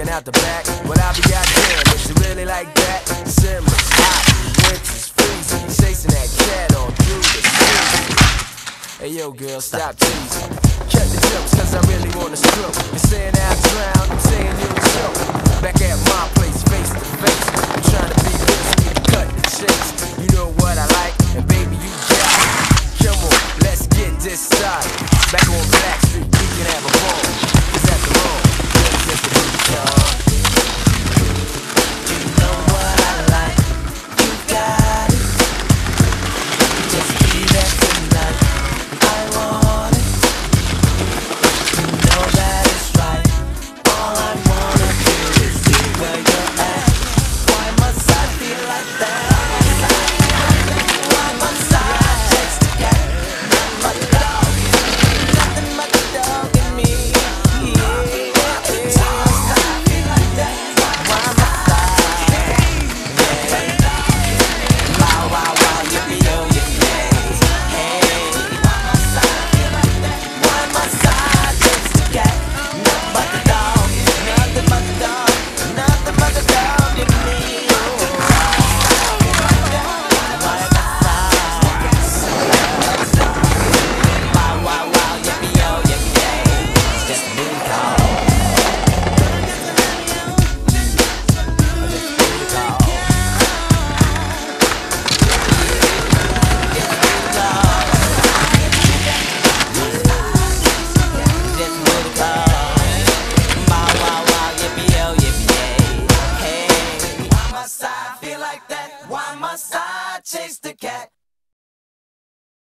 looking out the back. But I'll be goddamn, if you really like that. Summer's hot, winter's freezing, chasing that cat on through the street. Hey yo girl, stop teasing. Cut the jokes cause I really wanna stroke. You're saying I'll drown, I'm saying you'll